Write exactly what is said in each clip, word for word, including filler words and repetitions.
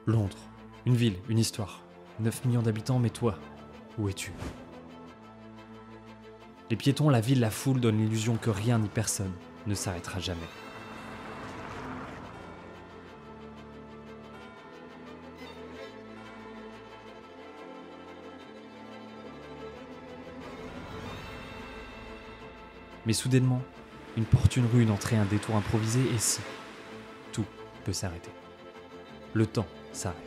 Londres, une ville, une histoire. neuf millions d'habitants, mais toi, où es-tu? Les piétons, la ville, la foule donnent l'illusion que rien ni personne ne s'arrêtera jamais. Mais soudainement, une porte, une rue, une entrée, un détour improvisé, et si tout peut s'arrêter. Le temps s'arrête.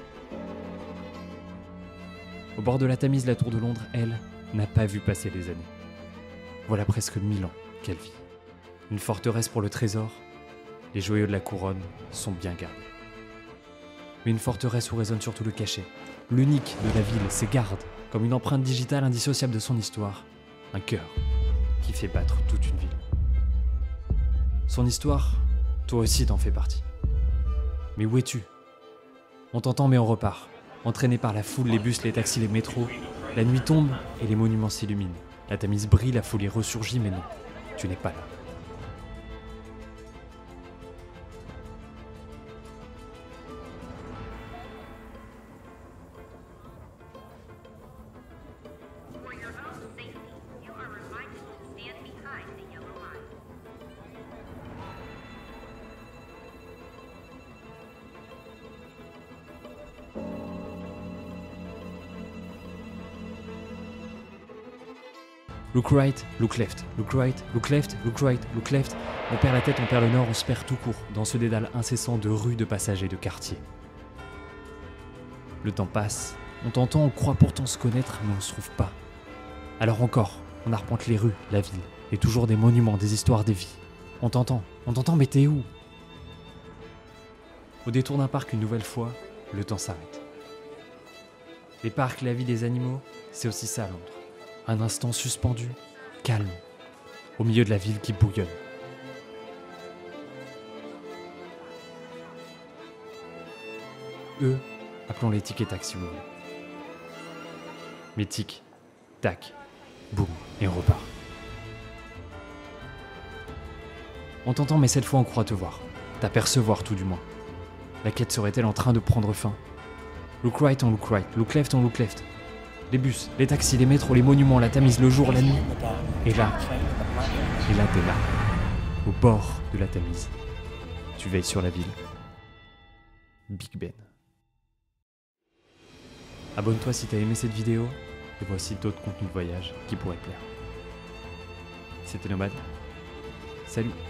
Au bord de la Tamise, la tour de Londres, elle, n'a pas vu passer les années. Voilà presque mille ans qu'elle vit. Une forteresse pour le trésor, les joyaux de la couronne sont bien gardés. Mais une forteresse où résonne surtout le cachet, l'unique de la ville, ses gardes, comme une empreinte digitale indissociable de son histoire, un cœur qui fait battre toute une ville. Son histoire, toi aussi t'en fais partie. Mais où es-tu? On t'entend mais on repart. Entraîné par la foule, les bus, les taxis, les métros, la nuit tombe et les monuments s'illuminent. La Tamise brille, la folie ressurgit, mais non, tu n'es pas là. Look right, look left, look right, look left, look right, look left. On perd la tête, on perd le nord, on se perd tout court dans ce dédale incessant de rues, de passages et de quartiers. Le temps passe, on t'entend, on croit pourtant se connaître, mais on se trouve pas. Alors encore, on arpente les rues, la ville, et toujours des monuments, des histoires, des vies. On t'entend, on t'entend, mais t'es où? Au détour d'un parc, une nouvelle fois, le temps s'arrête. Les parcs, la vie des animaux, c'est aussi ça Londres. Un instant suspendu, calme, au milieu de la ville qui bouillonne. Eux, appelons-les tic et tac si vous voulez. Mais tic, tac, boum, et on repart. On t'entend, mais cette fois on croit te voir, t'apercevoir tout du moins. La quête serait-elle en train de prendre fin? Look right on look right, look left on look left. Les bus, les taxis, les métros, les monuments, la Tamise, le jour, la nuit. Et là, et là t'es là, au bord de la Tamise. Tu veilles sur la ville. Big Ben. Abonne-toi si t'as aimé cette vidéo, et voici d'autres contenus de voyage qui pourraient te plaire. C'était Nomade. Salut!